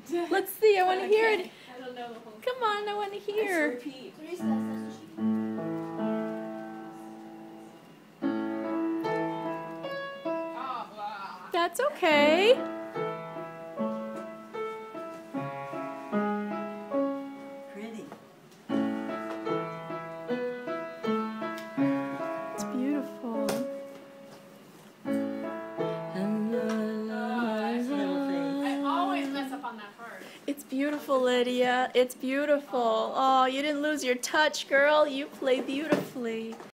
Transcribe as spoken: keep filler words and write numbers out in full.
Let's see, I want to Okay. hear it. I don't know the whole Come on, I want to hear. repeat. Oh, wow. That's okay. Pretty. It's beautiful. I always mess up on that part. It's beautiful, Lydia. It's beautiful. Oh, you didn't lose your touch, girl. You play beautifully.